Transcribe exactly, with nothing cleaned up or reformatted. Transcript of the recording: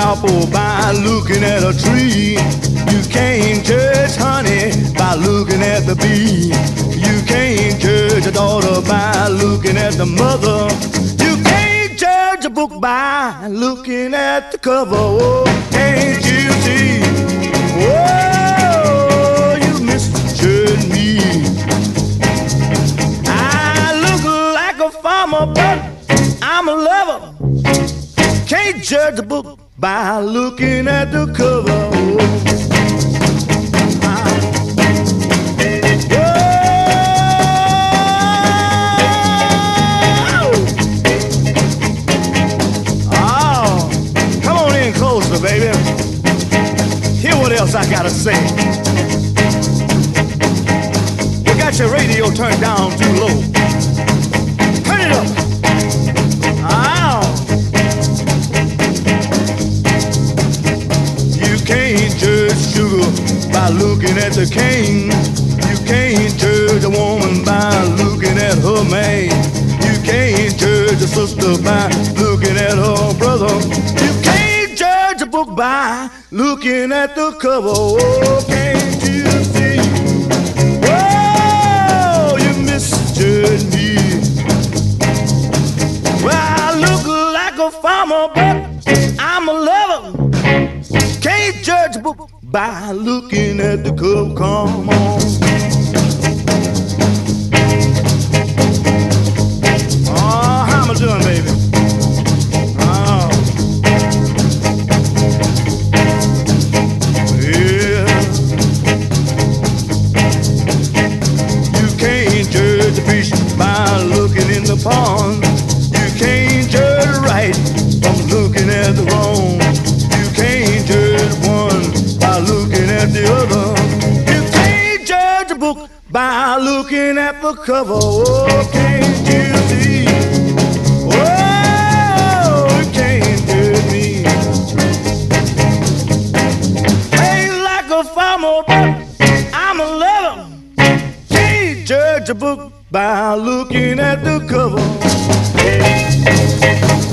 apple by looking at a tree. You can't judge honey by looking at the bee. You can't judge a daughter by looking at the mother. You can't judge a book by looking at the cover. Oh, can't you see? Oh, you misjudge me. I look like a farmer, but I'm a lover. Can't judge a book by looking at the cover. Oh. Baby, hear what else I gotta say. You got your radio turned down too low. Turn it up. Ow. You can't judge sugar by looking at the cane. You can't judge a woman by looking at her man. You can't judge a sister by looking at her brother. You can't judge a book by looking at the cover. Oh, can't you see? Oh, you misjudge me. Well, I look like a farmer, but I'm a lover. Can't judge a book by looking at the cover. Come on. Oh, how am I doing, baby? Oh. The fish by looking in the pond. You can't judge right from looking at the wrong. You can't judge one by looking at the other. You can't judge a book by looking at the cover. Oh, can't you see? Oh, you can't judge me. Ain't like a farmer, but I'm a lover. Can't judge a book by looking at the cover.